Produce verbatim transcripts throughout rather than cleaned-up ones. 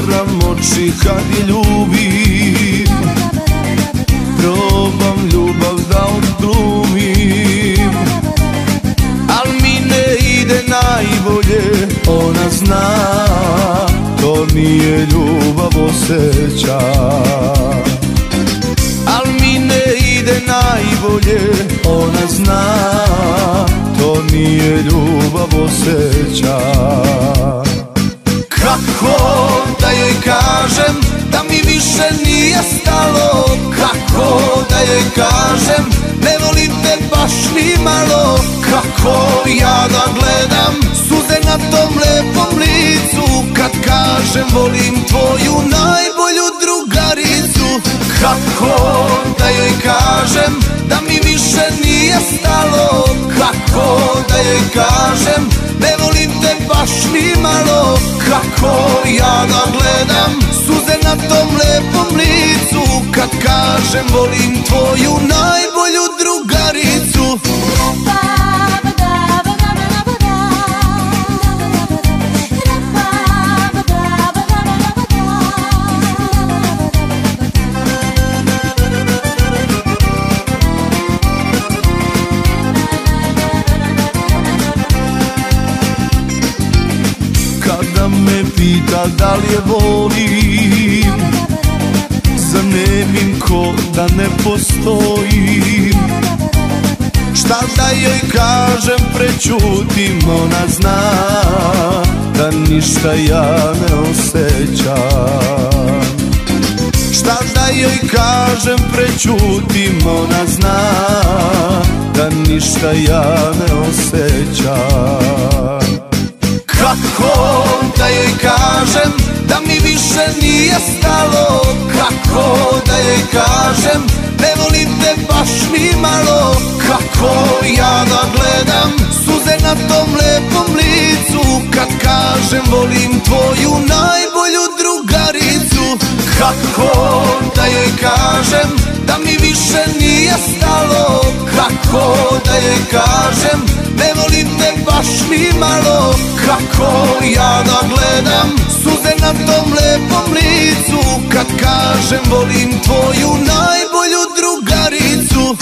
zatvaram oči kad je ljubim, probam ljubav da odglumim, al mi ne ide najbolje, ona zna, to nije ljubav osjeća. Al mi ne ide najbolje, ona zna, to nije ljubav osjeća. Kako da joj kažem da mi više nije stalo, kako da joj kažem ne volim te baš ni malo, kako ja da gledam suze na tom lepom licu kad kažem volim tvoju najbolju drugaricu. Kako da joj kažem da mi više nije stalo, kako da joj kažem ne volim te baš ni malo, kako ja da gledam suze na tom lepom licu kad kažem volim tvoju najbolju drugaricu. Kada me pita da li je volim, zanemim ko da ne postojim. Šta da joj kažem, prećutim, ona zna da ništa ja ne osjećam. Šta da joj kažem, prećutim, ona zna da ništa ja ne osjećam. Kako da joj kažem da mi više nije stalo, kako da joj kažem ne volim te baš ni malo, kako ja da gledam suze na tom lepom licu kad kažem volim tvoju najbolju drugaricu. Kako da joj kažem da mi više nije stalo, kako da joj kažem ne volim te baš ni malo, kako ja da gledam suze na tom lepom licu kad kažem volim tvoju najbolju drugaricu.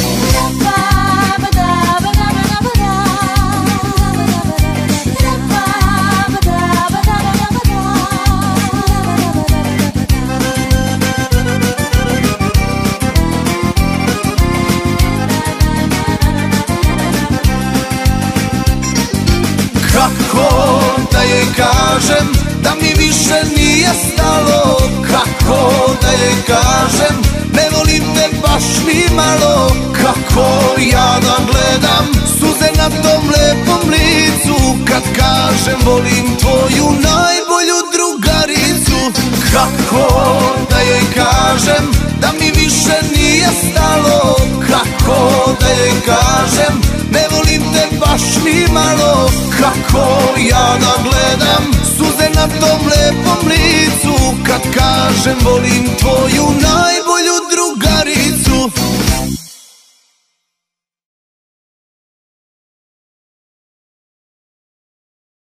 Kako da joj kažem da mi više nije stalo, kako da joj kažem ne volim te baš ni malo, kako ja da gledam suze na tom lepom licu kad kažem volim tvoju najbolju drugaricu. Kako da joj kažem da mi više nije stalo, kako da joj kažem ne volim te baš ni malo, kako ja da gledam suze na tom lepom licu kad kažem volim tvoju najbolju drugaricu.